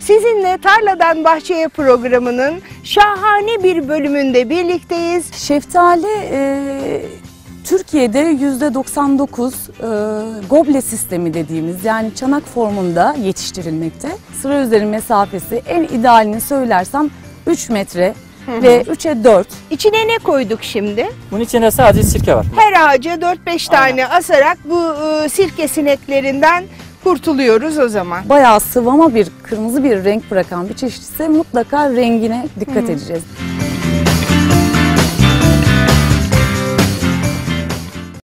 Sizinle Tarladan Bahçeye programının şahane bir bölümünde birlikteyiz. Şeftali Türkiye'de %99 goble sistemi dediğimiz, yani çanak formunda yetiştirilmekte. Sıra üzeri mesafesi en idealini söylersem 3 metre ve 3'e 4. İçine ne koyduk şimdi? Bunun içinde sadece sirke var. Her ağaca 4-5 tane asarak bu sirke sineklerinden kurtuluyoruz o zaman. Bayağı sıvama bir kırmızı bir renk bırakan bir çeşit ise mutlaka rengine dikkat edeceğiz.